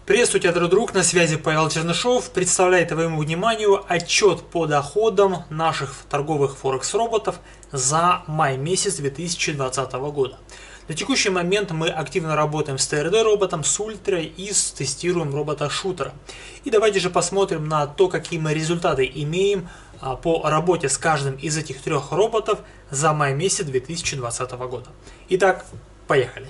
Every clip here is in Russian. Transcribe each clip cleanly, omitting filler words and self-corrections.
Приветствую тебя, дорогой друг, на связи Павел Чернышов. Представляю твоему вниманию отчет по доходам наших торговых форекс-роботов за май месяц 2020 года. На текущий момент мы активно работаем с ТРД-роботом, с Ультра и тестируем робота-шутера. И давайте же посмотрим на то, какие мы результаты имеем по работе с каждым из этих трех роботов за май месяц 2020 года. Итак, поехали.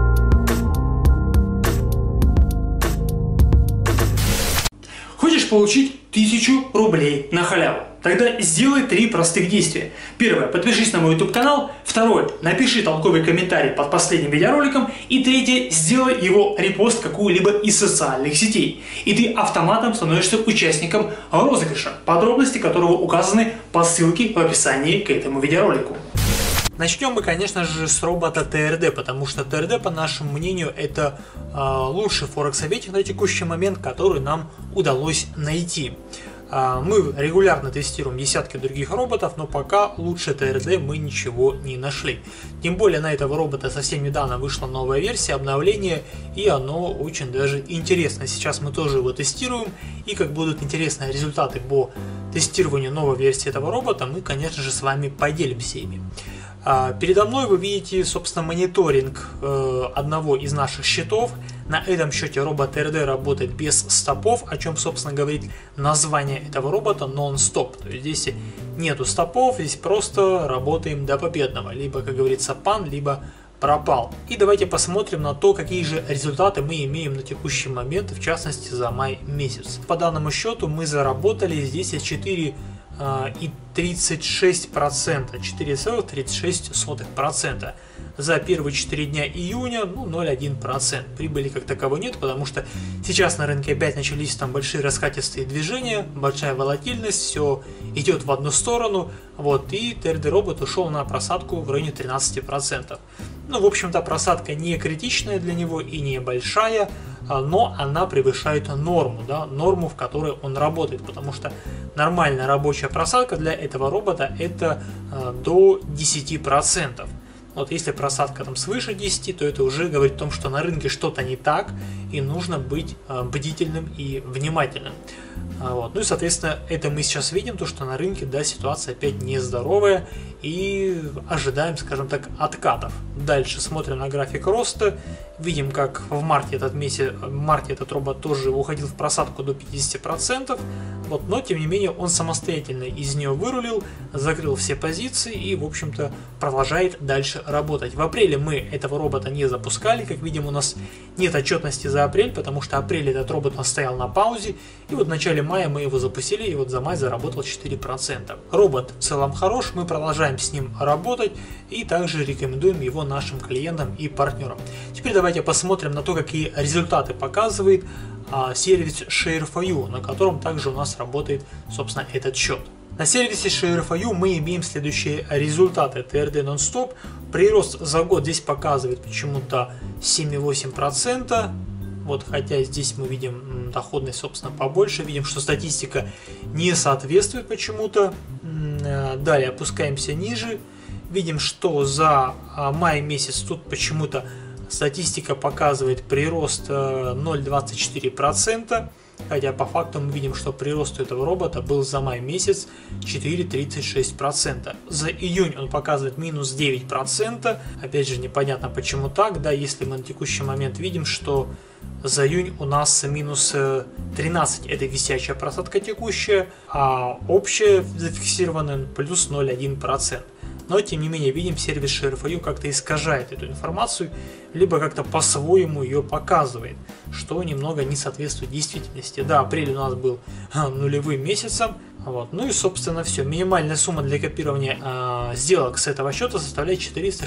Хочешь получить 1000 рублей на халяву? Тогда сделай 3 простых действия. Первое, подпишись на мой YouTube канал. Второе, напиши толковый комментарий под последним видеороликом. И третье, сделай его репост в какую-либо из социальных сетей. И ты автоматом становишься участником розыгрыша, подробности которого указаны по ссылке в описании к этому видеоролику. Начнем мы, конечно же, с робота ТРД, потому что ТРД, по нашему мнению, это лучший форекс-советник на текущий момент, который нам удалось найти. Мы регулярно тестируем десятки других роботов, но пока лучше ТРД мы ничего не нашли. Тем более на этого робота совсем недавно вышла новая версия, обновление, и оно очень даже интересно. Сейчас мы тоже его тестируем, и как будут интересные результаты по тестированию новой версии этого робота, мы, конечно же, с вами поделимся ими. Передо мной вы видите, собственно, мониторинг одного из наших счетов. На этом счете робот ТРД работает без стопов, о чем, собственно, говорит название этого робота non-stop. То есть здесь нету стопов, здесь просто работаем до победного. Либо, как говорится, пан, либо пропал. И давайте посмотрим на то, какие же результаты мы имеем на текущий момент, в частности за май месяц. По данному счету мы заработали здесь 4,36%. За первые 4 дня июня 0,1%. Прибыли как таковой нет, потому что сейчас на рынке опять начались там большие раскатистые движения, большая волатильность, все идет в одну сторону, и ТРД робот ушел на просадку в районе 13%. В общем-то, просадка не критичная для него и не большая, но она превышает норму, в которой он работает, потому что нормальная рабочая просадка для этого робота это до 10%. Если просадка там свыше 10, то это уже говорит о том, что на рынке что-то не так, и нужно быть бдительным и внимательным. И, соответственно, это мы сейчас видим, то, что на рынке ситуация опять нездоровая, и ожидаем, скажем так, откатов. Дальше смотрим на график роста, видим, как в марте этот робот тоже уходил в просадку до 50%, но тем не менее он самостоятельно из нее вырулил, закрыл все позиции и, в общем-то, продолжает дальше работать. В апреле мы этого робота не запускали, как видим, у нас нет отчетности за апрель, потому что апрель этот робот стоял на паузе, и в начале мая мы его запустили, и за май заработал 4%. Робот в целом хорош, мы продолжаем с ним работать и также рекомендуем его нашим клиентам и партнерам. Теперь давайте посмотрим на то, какие результаты показывает сервис Share4You, на котором также у нас работает, собственно, этот счет. На сервисе Share4You мы имеем следующие результаты. ТРД non-stop, прирост за год здесь показывает почему-то 7,8%. Хотя здесь мы видим доходность, собственно, побольше, видим, что статистика не соответствует почему-то. Далее опускаемся ниже, видим, что за май месяц тут почему-то статистика показывает прирост 0,24%, хотя по факту мы видим, что прирост этого робота был за май месяц 4,36%. За июнь он показывает минус 9%, опять же непонятно почему так, если мы на текущий момент видим, что за июнь у нас минус 13, это висячая просадка текущая, а общая зафиксированная плюс 0,1%. Но тем не менее видим, сервис Share4You как-то искажает эту информацию, либо как-то по-своему ее показывает, что немного не соответствует действительности. Апрель у нас был нулевым месяцем, и собственно все. Минимальная сумма для копирования сделок с этого счета составляет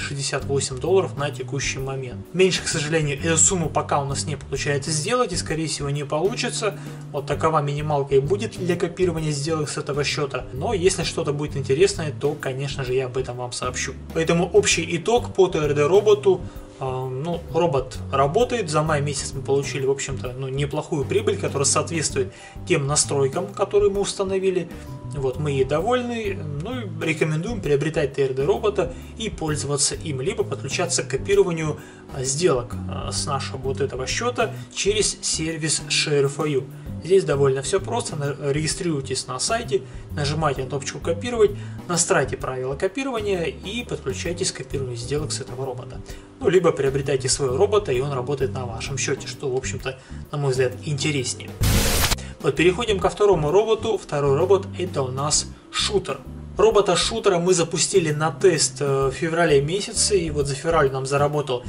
$468 на текущий момент. Меньше, к сожалению, эту сумму пока у нас не получается сделать, и скорее всего не получится. Такова минималка и будет для копирования сделок с этого счета. Но если что-то будет интересное, то, конечно же, я об этом вам сообщу. Поэтому общий итог по ТРД роботу. Робот работает, за май месяц мы получили, в общем-то, неплохую прибыль, которая соответствует тем настройкам, которые мы установили. Вот, мы ей довольны, ну и рекомендуем приобретать TRD робота и пользоваться им, либо подключаться к копированию сделок с нашего вот этого счета через сервис Share4You. Здесь довольно все просто, регистрируйтесь на сайте, нажимайте на кнопочку «Копировать», настройте правила копирования и подключайтесь к копированию сделок с этого робота. Ну, либо приобретайте своего робота, и он работает на вашем счете, что, в общем-то, на мой взгляд, интереснее. Вот переходим ко второму роботу. Второй робот — это у нас шутер. Робота-шутера мы запустили на тест в феврале месяце, и вот за февраль нам заработал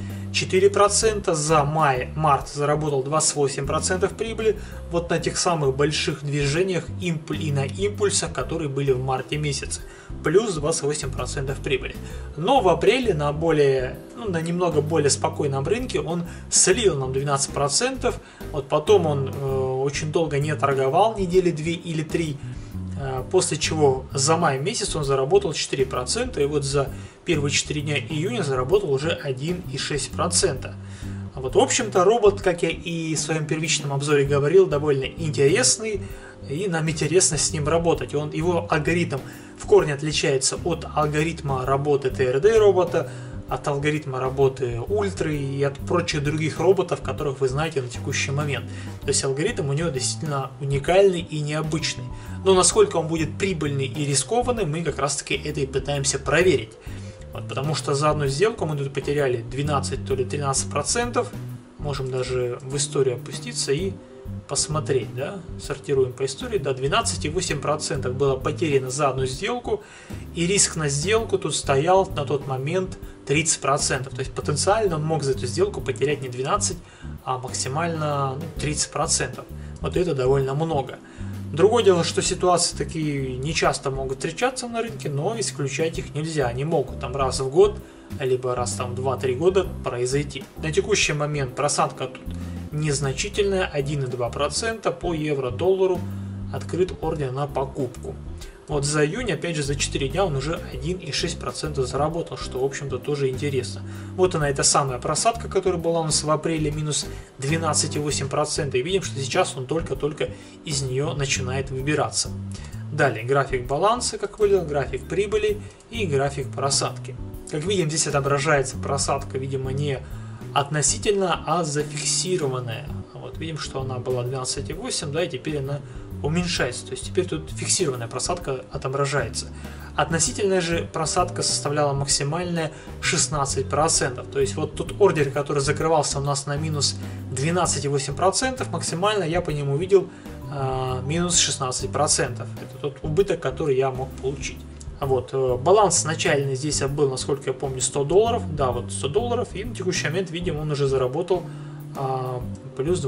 4%, за март заработал 28% прибыли, вот на тех самых больших движениях и на импульсах, которые были в марте месяце, плюс 28% прибыли. Но в апреле на немного более спокойном рынке он слил нам 12%, вот потом он очень долго не торговал, недели 2 или 3, после чего за май месяц он заработал 4%, и вот за первые 4 дня июня заработал уже 1,6%. Вот, в общем-то, робот, как я и в своем первичном обзоре говорил, довольно интересный, и нам интересно с ним работать. Его алгоритм в корне отличается от алгоритма работы TRD робота, от алгоритма работы Ультры и от прочих других роботов, которых вы знаете на текущий момент. То есть алгоритм у него действительно уникальный и необычный. Но насколько он будет прибыльный и рискованный, мы как раз таки это и пытаемся проверить. Вот, потому что за одну сделку мы тут потеряли 12 то ли 13%. Можем даже в историю опуститься и посмотреть, да, сортируем по истории, да, 12,8% было потеряно за одну сделку, и риск на сделку тут стоял на тот момент 30%, то есть потенциально он мог за эту сделку потерять не 12, а максимально 30%, вот это довольно много. Другое дело, что ситуации такие не часто могут встречаться на рынке, но исключать их нельзя, они могут там раз в год, либо раз там 2-3 года произойти. На текущий момент просадка тут незначительная, 1,2%, по евро-доллару открыт ордер на покупку. Вот за июнь, опять же, за 4 дня он уже 1,6% заработал, что, в общем-то, тоже интересно. Вот она, эта самая просадка, которая была у нас в апреле, минус 12,8%, и видим, что сейчас он только-только из нее начинает выбираться. Далее, график баланса, как выглядел, график прибыли и график просадки. Как видим, здесь отображается просадка, видимо, не относительно, а зафиксированная. Вот, видим, что она была 12,8, да, и теперь она уменьшается. То есть теперь тут фиксированная просадка отображается. Относительная же просадка составляла максимальная 16%. То есть вот тот ордер, который закрывался у нас на минус 12,8%, максимально я по нему видел минус 16%. Это тот убыток, который я мог получить. Вот, баланс начальный здесь был, насколько я помню, $100. Да, вот $100. И на текущий момент, видимо, он уже заработал плюс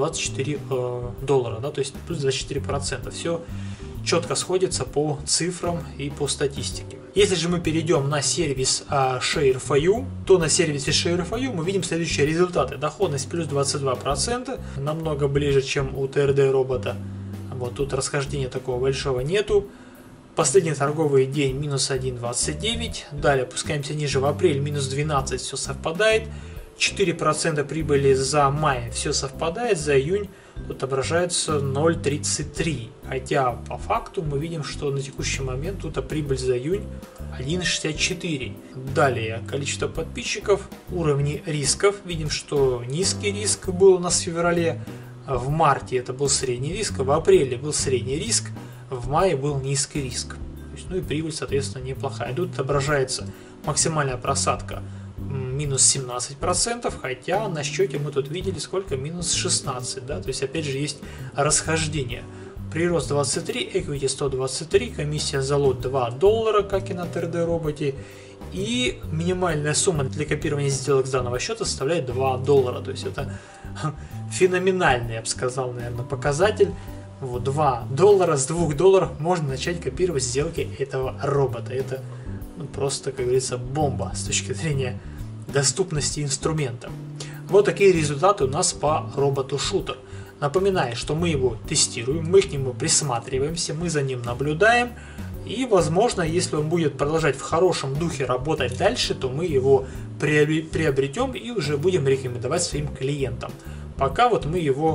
$24, да, то есть плюс 24%. Все четко сходится по цифрам и по статистике. Если же мы перейдем на сервис Share4You, то на сервисе Share4You мы видим следующие результаты. Доходность плюс 22%, намного ближе, чем у TRD робота. Вот тут расхождения такого большого нету. Последний торговый день минус 1,29. Далее опускаемся ниже, в апрель минус 12, все совпадает. 4% прибыли за май, все совпадает. За июнь тут отображается 0,33. Хотя по факту мы видим, что на текущий момент тут прибыль за июнь 1,64. Далее количество подписчиков, уровни рисков. Видим, что низкий риск был у нас в феврале. В марте это был средний риск, в апреле был средний риск, в мае был низкий риск. То есть, ну и прибыль, соответственно, неплохая. Тут отображается максимальная просадка минус 17%, хотя на счете мы тут видели сколько, минус 16%, да, то есть опять же есть расхождение. Прирост 23, equity 123, комиссия за лот $2, как и на TRD роботе, и минимальная сумма для копирования сделок с данного счета составляет $2, то есть это феноменальный, я бы сказал, наверное, показатель. Вот $2, с $2 можно начать копировать сделки этого робота. Это просто, как говорится, бомба с точки зрения доступности инструмента. Вот такие результаты у нас по роботу шутер. Напоминаю, что мы его тестируем, мы к нему присматриваемся, мы за ним наблюдаем. И, возможно, если он будет продолжать в хорошем духе работать дальше, то мы его приобретем и уже будем рекомендовать своим клиентам. Пока вот мы его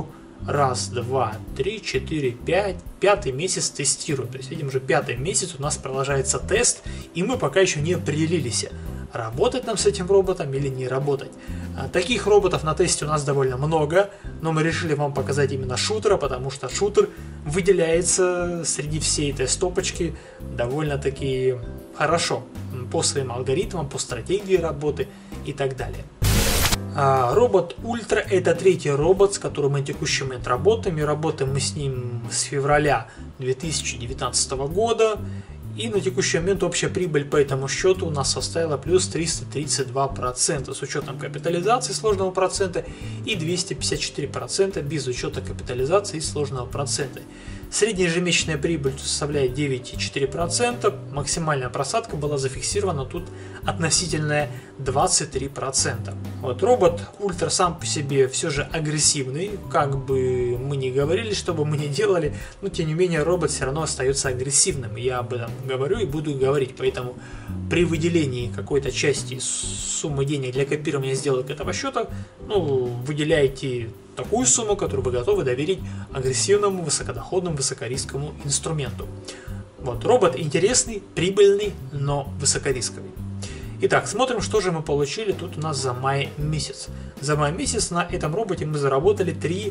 Раз, два, три, четыре, пять. Пятый месяц тестируем. То есть, видим, уже пятый месяц у нас продолжается тест, и мы пока еще не определились, работать нам с этим роботом или не работать. Таких роботов на тесте у нас довольно много, но мы решили вам показать именно шутера, потому что шутер выделяется среди всей этой стопочки довольно-таки хорошо по своим алгоритмам, по стратегии работы и так далее. Робот Ультра — это третий робот, с которым мы на текущий момент работаем, и работаем мы с ним с февраля 2019 года. И на текущий момент общая прибыль по этому счету у нас составила плюс 332% с учетом капитализации сложного процента и 254% без учета капитализации и сложного процента. Средняя ежемесячная прибыль составляет 9,4%, максимальная просадка была зафиксирована тут относительная 23%. Вот, робот Ультра сам по себе все же агрессивный, как бы мы ни говорили, что бы мы ни делали, но тем не менее робот все равно остается агрессивным. Я об этом говорю и буду говорить, поэтому при выделении какой-то части суммы денег для копирования сделок этого счета, выделяйте такую сумму, которую вы готовы доверить агрессивному, высокодоходному, высокорисковому инструменту. Вот, робот интересный, прибыльный, но высокорисковый. Итак, смотрим, что же мы получили тут у нас за май месяц. За май месяц на этом роботе мы заработали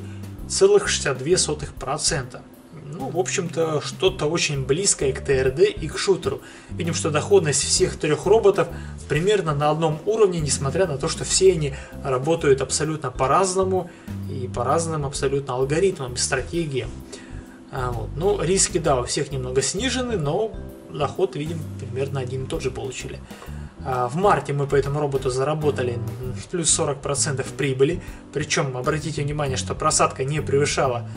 3,62%. В общем-то, что-то очень близкое к ТРД и к шутеру. Видим, что доходность всех трех роботов примерно на одном уровне, несмотря на то, что все они работают абсолютно по-разному и по разным абсолютно алгоритмам и стратегиям. Риски, да, у всех немного снижены, но доход, видим, примерно один и тот же получили. В марте мы по этому роботу заработали плюс 40% прибыли, причем обратите внимание, что просадка не превышала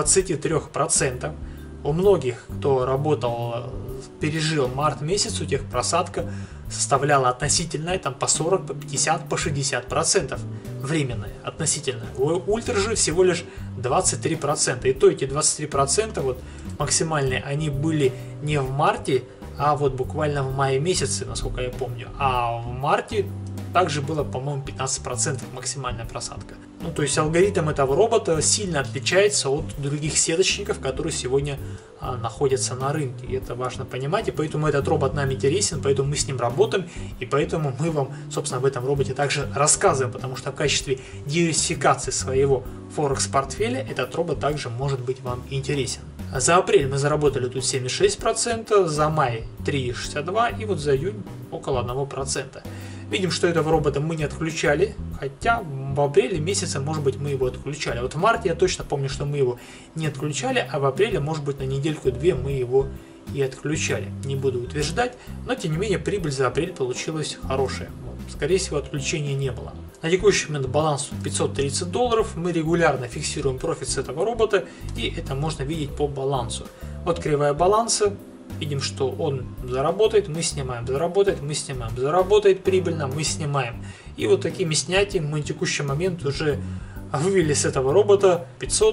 23%. У многих, кто работал, пережил март месяц, у тех просадка составляла относительная там по 40, по 50, по 60% временная, относительная. У Ультра же всего лишь 23%. И то эти 23% вот максимальные, они были не в марте, а вот буквально в мае месяце, насколько я помню. А в марте также было, по-моему, 15% максимальная просадка. То есть алгоритм этого робота сильно отличается от других сеточников, которые сегодня находятся на рынке. И это важно понимать, и поэтому этот робот нам интересен, поэтому мы с ним работаем, и поэтому мы вам, собственно, об этом роботе также рассказываем, потому что в качестве диверсификации своего Форекс-портфеля этот робот также может быть вам интересен. За апрель мы заработали тут 7,6%, за май 3,62% и вот за июнь около 1%. Видим, что этого робота мы не отключали, хотя в апреле месяце, может быть, мы его отключали. Вот в марте я точно помню, что мы его не отключали, а в апреле, может быть, на недельку-две мы его и отключали. Не буду утверждать, но тем не менее прибыль за апрель получилась хорошая. Скорее всего, отключения не было. На текущий момент баланс $530. Мы регулярно фиксируем профит с этого робота, и это можно видеть по балансу. Вот кривая баланса. Видим, что он заработает, мы снимаем, заработает, мы снимаем, заработает прибыльно, мы снимаем. И вот такими снятиями мы на текущий момент уже вывели с этого робота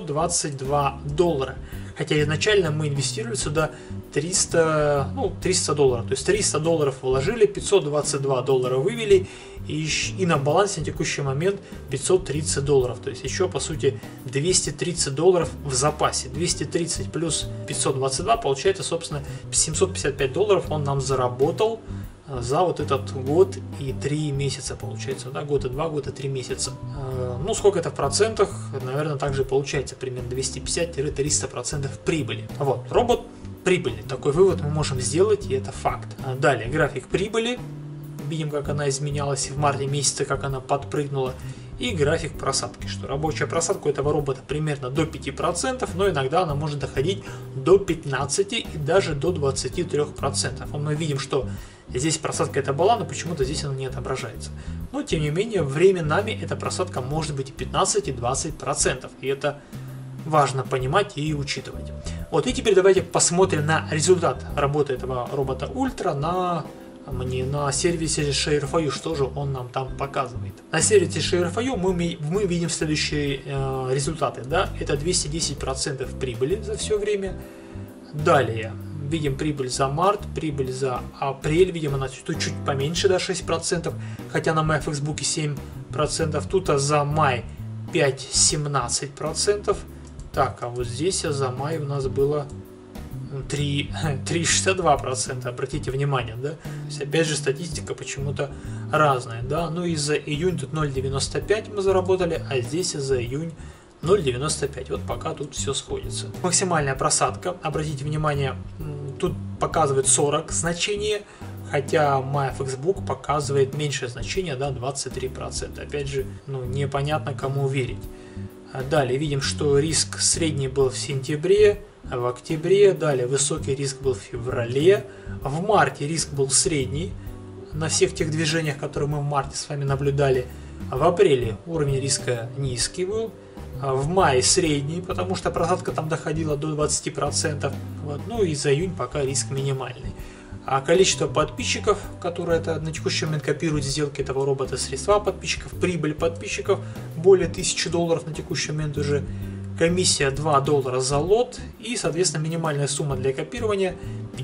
$522. Хотя изначально мы инвестировали сюда $300. То есть $300 вложили, $522 вывели, и на балансе на текущий момент $530. То есть еще по сути $230 в запасе. 230 плюс 522 получается, собственно, $755 он нам заработал за вот этот год и 3 месяца, получается, да, год и 2, год и 3 месяца. Сколько это в процентах, наверное, также получается примерно 250-300% прибыли. Вот, робот прибыльный, такой вывод мы можем сделать, и это факт. Далее, график прибыли, видим, как она изменялась в марте месяце, как она подпрыгнула, и график просадки, что рабочая просадка этого робота примерно до 5%, но иногда она может доходить до 15% и даже до 23%. Мы видим, что здесь просадка это была, но почему-то здесь она не отображается. Но тем не менее, временами эта просадка может быть и 15, и 20%. И это важно понимать и учитывать. Вот, и теперь давайте посмотрим на результат работы этого робота Ультра на сервисе ShareFIU, что же он нам там показывает. На сервисе ShareFIU мы видим следующие результаты. Да? Это 210% прибыли за все время. Далее видим прибыль за март, прибыль за апрель, видим она чуть поменьше, да, 6%, хотя на MyFXbook 7%, тут за май 5,17%, Так, а вот здесь за май у нас было 3,62%, обратите внимание, да? То есть, опять же, статистика почему-то разная, да? Ну и за июнь тут 0,95 мы заработали, а здесь за июнь 0,95. Вот пока тут все сходится. Максимальная просадка, обратите внимание, тут показывает 40 значение, хотя MyFXBook показывает меньшее значение, да, 23%. Опять же, ну, непонятно, кому верить. Далее видим, что риск средний был в сентябре, в октябре, далее высокий риск был в феврале, в марте риск был средний на всех тех движениях, которые мы в марте с вами наблюдали, в апреле уровень риска низкий был, в мае средний, потому что просадка там доходила до 20%, вот, ну и за июнь пока риск минимальный. А количество подписчиков, которые это на текущий момент копируют сделки этого робота, средства подписчиков, прибыль подписчиков более $1000 на текущий момент уже, комиссия $2 за лот и, соответственно, минимальная сумма для копирования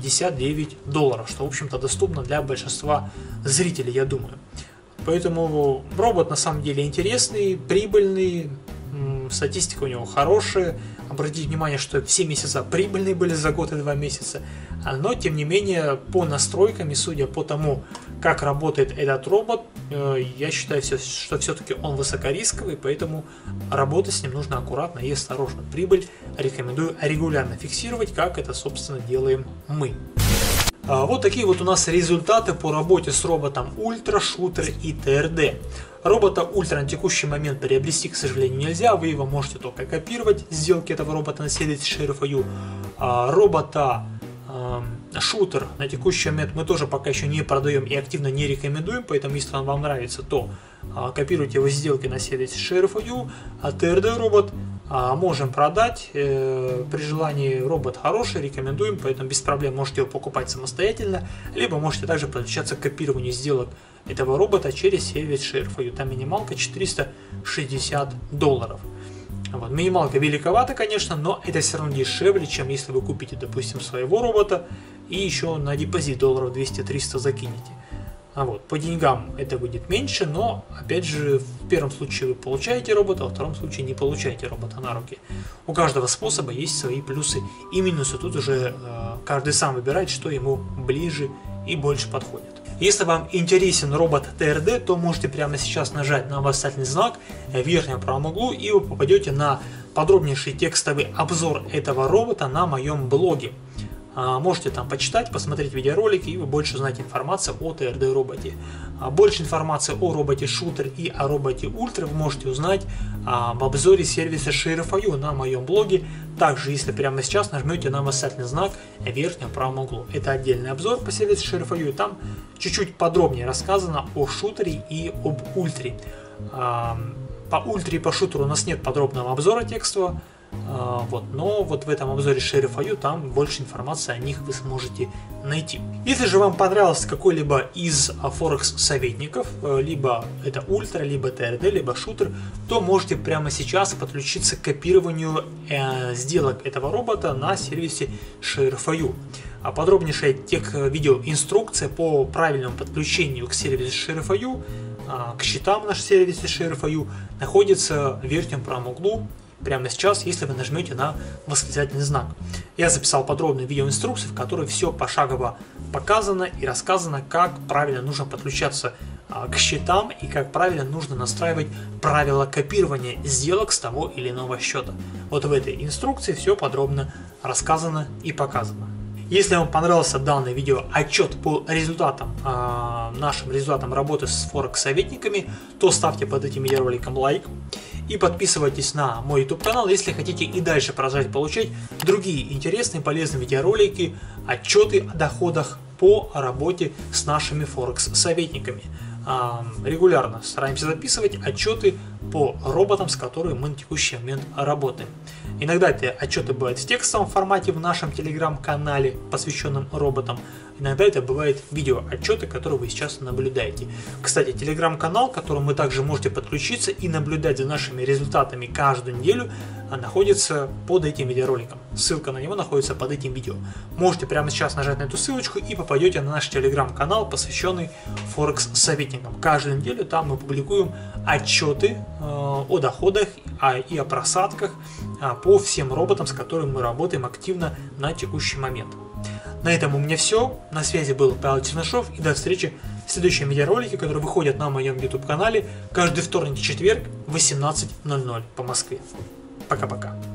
$59, что, в общем-то, доступно для большинства зрителей, я думаю. Поэтому робот на самом деле интересный, прибыльный, статистика у него хорошая. Обратите внимание, что все месяца прибыльные были за год и 2 месяца. Но, тем не менее, по настройкам и судя по тому, как работает этот робот, я считаю, что все-таки он высокорисковый, поэтому работать с ним нужно аккуратно и осторожно. Прибыль рекомендую регулярно фиксировать, как это, собственно, делаем мы. Вот такие вот у нас результаты по работе с роботом Ультра, Шутер и ТРД. Робота Ультра на текущий момент приобрести, к сожалению, нельзя, вы его можете только копировать, сделки этого робота на сервисе ShareFU. Робота Шутер на текущий момент мы тоже пока еще не продаем и активно не рекомендуем, поэтому если он вам нравится, то копируйте его сделки на сервисе ShareFU. А ТРД робот можем продать, при желании робот хороший, рекомендуем, поэтому без проблем можете его покупать самостоятельно, либо можете также подключаться к копированию сделок этого робота через сервис ShareFU. Там минималка $460. Вот. Минималка великовата, конечно, но это все равно дешевле, чем если вы купите, допустим, своего робота и еще на депозит $200-300 закинете. Вот. По деньгам это будет меньше, но, опять же, в первом случае вы получаете робота, во втором случае не получаете робота на руки. У каждого способа есть свои плюсы и минусы. Тут уже каждый сам выбирает, что ему ближе и больше подходит. Если вам интересен робот ТРД, то можете прямо сейчас нажать на восклицательный знак в верхнем правом углу, и вы попадете на подробнейший текстовый обзор этого робота на моем блоге. Можете там почитать, посмотреть видеоролики, и вы больше узнаете информацию о ТРД роботе. Больше информации о роботе Шутер и о роботе Ультра вы можете узнать в обзоре сервиса ShareFU на моем блоге. Также, если прямо сейчас нажмете на восклицательный знак в верхнем правом углу. Это отдельный обзор по сервису ShareFU, там чуть-чуть подробнее рассказано о Шутере и об Ультре. По Ультре и по Шутеру у нас нет подробного обзора текстового. Но вот в этом обзоре ShareFU там больше информации о них вы сможете найти. Если же вам понравился какой-либо из Форекс советников, либо это Ультра, либо ТРД, либо Шутер, то можете прямо сейчас подключиться к копированию сделок этого робота на сервисе ShareFU. А подробнейшая видеоинструкция по правильному подключению к сервису ShareFU, к счетам на сервисе ShareFU, находится в верхнем правом углу прямо сейчас, если вы нажмете на восклицательный знак. Я записал подробную видеоинструкцию, в которой все пошагово показано и рассказано, как правильно нужно подключаться к счетам и как правильно нужно настраивать правила копирования сделок с того или иного счета. Вот в этой инструкции все подробно рассказано и показано. Если вам понравился данный видео отчет по результатам, нашим результатам работы с Форекс советниками, то ставьте под этим видеороликом лайк и подписывайтесь на мой YouTube канал, если хотите и дальше продолжать получать другие интересные полезные видеоролики, отчеты о доходах по работе с нашими Форекс советниками. Регулярно стараемся записывать отчеты по роботам, с которыми мы на текущий момент работаем. Иногда эти отчеты бывают в текстовом формате в нашем телеграм-канале, посвященном роботам. Иногда это бывает видео-отчеты, которые вы сейчас наблюдаете. Кстати, телеграм-канал, к которому вы также можете подключиться и наблюдать за нашими результатами каждую неделю, находится под этим видеороликом. Ссылка на него находится под этим видео. Можете прямо сейчас нажать на эту ссылочку и попадете на наш телеграм-канал, посвященный Форекс-советникам. Каждую неделю там мы публикуем отчеты о доходах и о просадках по всем роботам, с которыми мы работаем активно на текущий момент. На этом у меня все. На связи был Павел Чернышов, и до встречи в следующем видеоролике, который выходит на моем YouTube канале каждый вторник и четверг в 18:00 по Москве. Пока-пока.